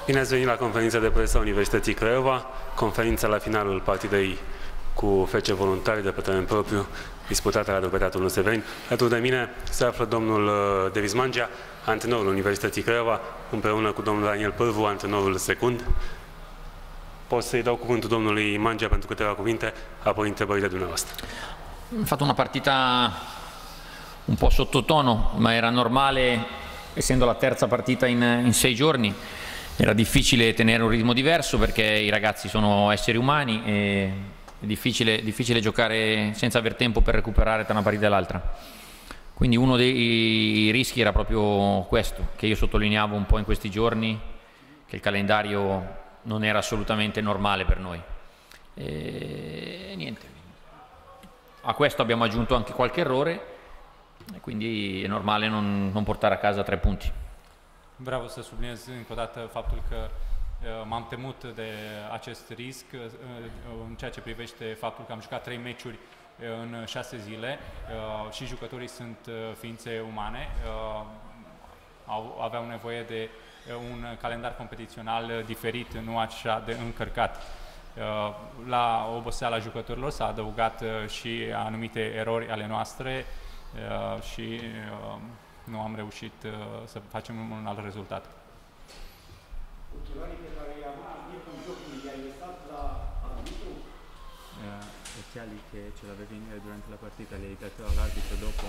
Bine ați venit la conferința de presă a Universității Craiova, conferința la finalul partidei cu FC Voluntari de pe teren propriu, disputată la Drobetatul Severin. Alături de mine se află domnul Devis Mangea, antrenorul Universității Craiova, împreună cu domnul Daniel Pârvu, antrenorul secund. Pot să-i dau cuvântul domnului Mangea pentru câteva cuvinte, apoi întrebările dumneavoastră. Ho fatto una partita un po' sottotono, ma era normale, essendo la terza partita in 6 giorni. Era difficile tenere un ritmo diverso perché i ragazzi sono esseri umani e è difficile giocare senza aver tempo per recuperare tra una partita e l'altra. Quindi uno dei rischi era proprio questo, che io sottolineavo un po' in questi giorni, che il calendario non era assolutamente normale per noi. E niente, a questo abbiamo aggiunto anche qualche errore e quindi è normale non portare a casa 3 punti. Vreau să subliniez încă o dată faptul că m-am temut de acest risc în ceea ce privește faptul că am jucat 3 meciuri în 6 zile și jucătorii sunt ființe umane, aveau nevoie de un calendar competițional diferit, nu așa de încărcat. La oboseala jucătorilor s-a adăugat și anumite erori ale noastre și nu am reușit să facem un alt rezultat. Occhiali che ce l'avevi durante la partita, li hai dato all'arbitro dopo?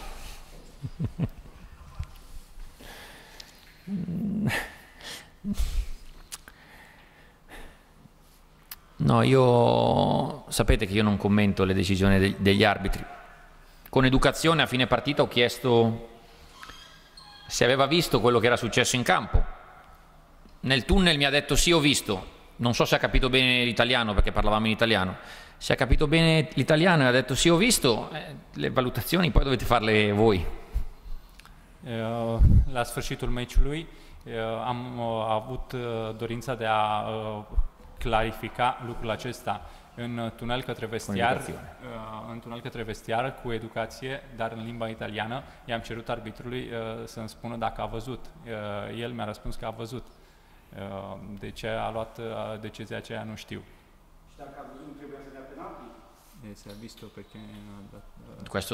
No, sapete che io non commento le decisioni degli arbitri. Con educazione a fine partita ho chiesto se aveva visto quello che era successo in campo. Nel tunnel mi ha detto sì, ho visto. Non so se ha capito bene l'italiano perché parlavamo in italiano. Se ha capito bene l'italiano e ha detto sì, ho visto, le valutazioni poi dovete farle voi. La sfârșitul meciului am avut dorința de a clarifica lucrul acesta în tunel către vestiar cu educație, dar în limba italiană. I-am cerut arbitrului să-mi spună dacă a văzut. El mi-a răspuns că a văzut. De ce a luat decizia aceea nu știu. Și dacă a văzut, trebuia să dea penalti? Se ha visto perché Questo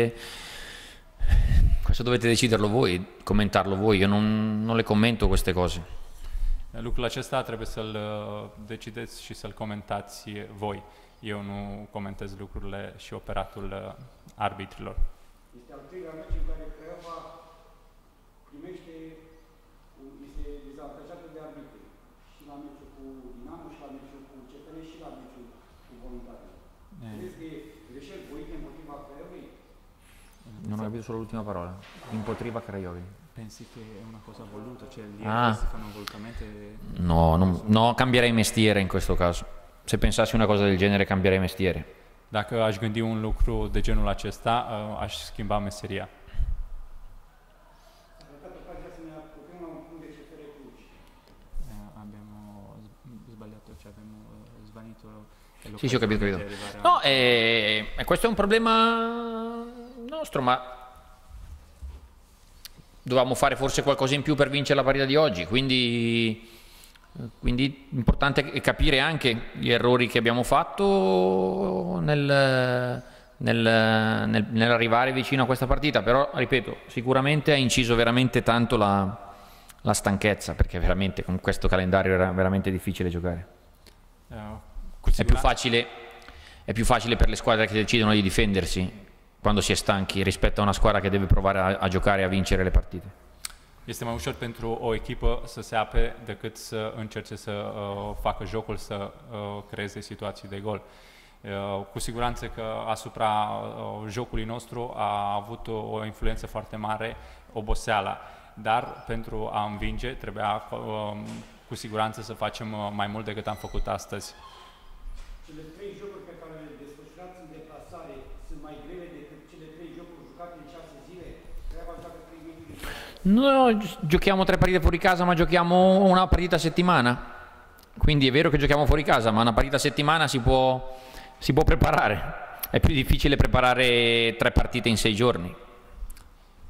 dovete deciderlo voi, commentarlo voi. Io non le commento queste cose. Lucrul acesta trebuie să-l decideți și să-l comentați voi. Eu nu comentez lucrurile și operatul arbitrilor. Este al 3-lea meci în care Craiova este dezavantajată de arbitri. Și la meciul cu Dinamo, și la meciul cu CFR, și la meciul cu Voluntari. Crezi că greșeli voite împotriva Craiovei? Non ho capito solo l'ultima parola. Impotriva Craiovei. pensi che è una cosa voluta, cioè gli errori si fanno volutamente? No, cambierei mestiere in questo caso. Se pensassi una cosa del genere cambierei mestiere. Dacă aș gândi un lucru de genul acesta, aș schimba meseria. Abbiamo sbagliato, cioè abbiamo svanito. Sì, ho capito. No, questo è un problema nostro, ma dovevamo fare forse qualcosa in più per vincere la partita di oggi, quindi l'importante è capire anche gli errori che abbiamo fatto nell'arrivare vicino a questa partita, però ripeto, sicuramente ha inciso veramente tanto la stanchezza, perché veramente con questo calendario era veramente difficile giocare. È più facile per le squadre che decidono di difendersi quando si è stanchi rispetto a una squadra che deve provare a giocare e a vincere le partite. Este mai ușor pentru o echipă să se ape decât să încerce să facă jocul, să creeze situații de gol. Cu siguranță că asupra jocului nostru a avut o influență foarte mare oboseala, dar pentru a învinge trebuia cu siguranță să facem mai mult decât am făcut astăzi. Cele 3 jocuri pe care le desfășurați în deplasare sunt mai grele decât cele 3 jocuri jucate în 6 zile? Craiova joacă 3 meciuri. No, giochiamo 3 partite fuori casa, ma giochiamo una partita a settimana. Quindi è vero che giochiamo fuori casa, ma una partita a settimana si può preparare. È più difficile preparare 3 partite in 6 giorni.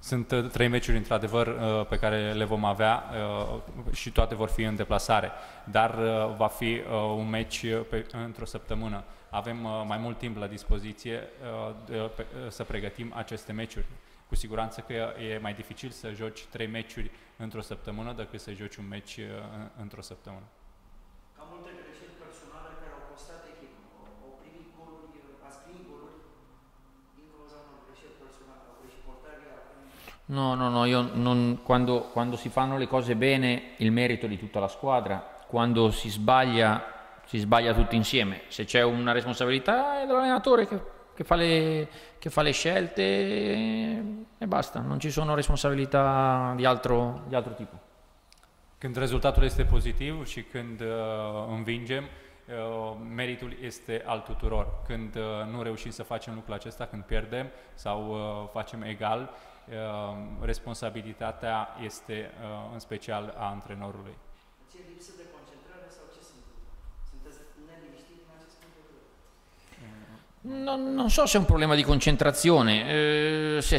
Sunt 3 meciuri, într-adevăr, pe care le vom avea și toate vor fi în deplasare, dar va fi un meci într-o săptămână. Avem mai mult timp la dispoziție să pregătim aceste meciuri. Cu siguranță că e mai dificil să joci 3 meciuri într-o săptămână decât să joci un meci într-o săptămână. Ca multe greșeli personale care au costat echipă. Au primit goluri, ați primit goluri din cauza unor greșeli personale, au greșit portarii. No, io non, quando si fanno le cose bene il merito è di tutta la squadra, quando si sbaglia tutti insieme. Se c'è una responsabilità è dell'allenatore che fa le scelte e basta, non ci sono responsabilità di altro tipo. Când rezultatul este pozitiv și când învingem, meritul este al tuturor. Când nu reușim să facem lucrul acesta, când pierdem sau facem egal, responsabilitatea este în special a antrenorului. Ți-e lipsă de concentrare sau ce se întâmplă? Sunteți neliniștit din acest punct de vedere? Non so se è un problema di concentrazione, se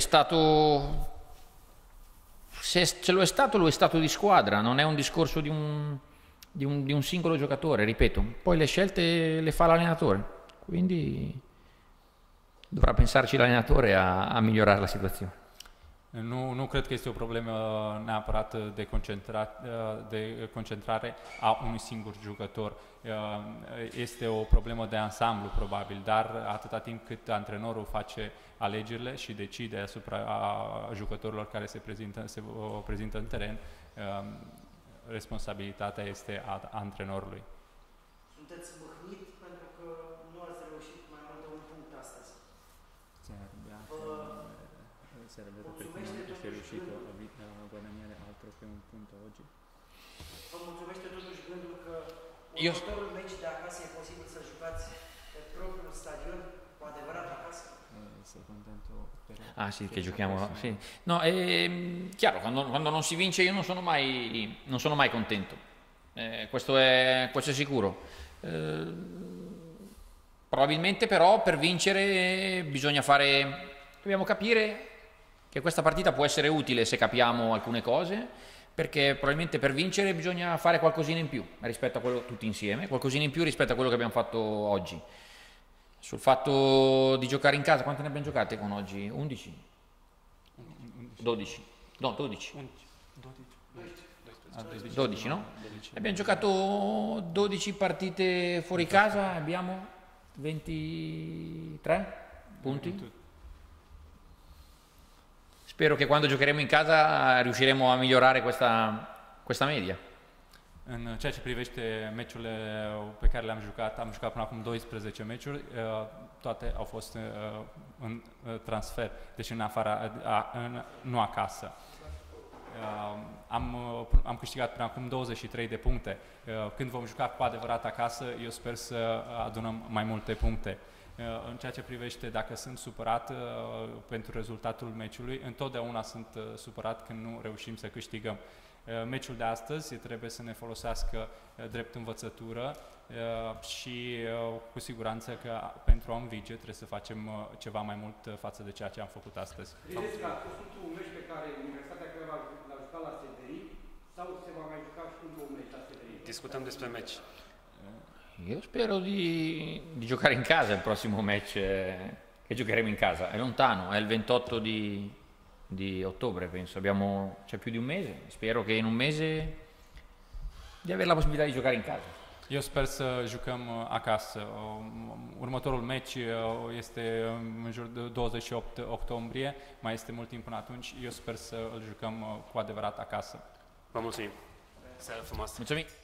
ce lo è stato di squadra, non è un discorso di un singolo giocatore, ripeto. Poi le scelte le fa l'allenatore, quindi dovrà pensarci l'allenatore a migliorare la situazione. Nu cred că este o problemă neapărat de concentrare a unui singur jucător. Este o problemă de ansamblu, probabil, dar atâta timp cât antrenorul face alegerile și decide asupra jucătorilor care se prezintă în teren, responsabilitatea este a antrenorului. Sunteți mâhnit pentru că nu ați reușit mai mult de un punct astăzi. Sarebbe pertinente se è riuscito a guadagnare altro che un punto oggi. Vă mulțumește totuși gândul că următorul meci de acasă e posibil să jucați pe propriul stadion, cu adevărat acasă? Sei contento per... Ah sì, che giochiamo, sì. No, chiaro, quando non si vince io non sono mai contento, questo è sicuro. Probabilmente però per vincere dobbiamo capire che questa partita può essere utile se capiamo alcune cose, perché probabilmente per vincere bisogna fare qualcosina in più rispetto a quello, tutti insieme, qualcosina in più rispetto a quello che abbiamo fatto oggi. Sul fatto di giocare in casa, quante ne abbiamo giocate con oggi? 11? 12? No, 12. 12, no? Abbiamo giocato 12 partite fuori casa, abbiamo 23 punti. Spero che quando giocheremo in casa riusciremo a migliorare questa media. În ceea ce privește meciurile pe care le-am jucat, am jucat până acum 12 meciuri, toate au fost în transfer, deci nu acasă. Am câștigat până acum 23 de puncte. Când vom juca cu adevărat acasă, eu sper să adunăm mai multe puncte. În ceea ce privește dacă sunt supărat pentru rezultatul meciului, întotdeauna sunt supărat când nu reușim să câștigăm. Meciul de astăzi trebuie să ne folosească drept învățătură și cu siguranță că pentru a învinge trebuie să facem ceva mai mult față de ceea ce am făcut astăzi. Credeți că a fost ultimul meci pe care Universitatea Craiova l-a jucat la Severin sau se va mai juca și încă un meci la Severin? Discutăm despre meci. Io spero di giocare in casa il prossimo match che giocheremo in casa. È lontano, è il 28 di ottobre, penso. C'è più di un mese. Spero che in un mese di avere la possibilità di giocare in casa. Eu sper să jucăm acasă. Următorul meci este în jur de 28 octombrie, mai este mult timp până atunci. Eu sper să îl jucăm cu adevărat acasă. Vă mulțumim. Seară frumoasă. Mulțumim.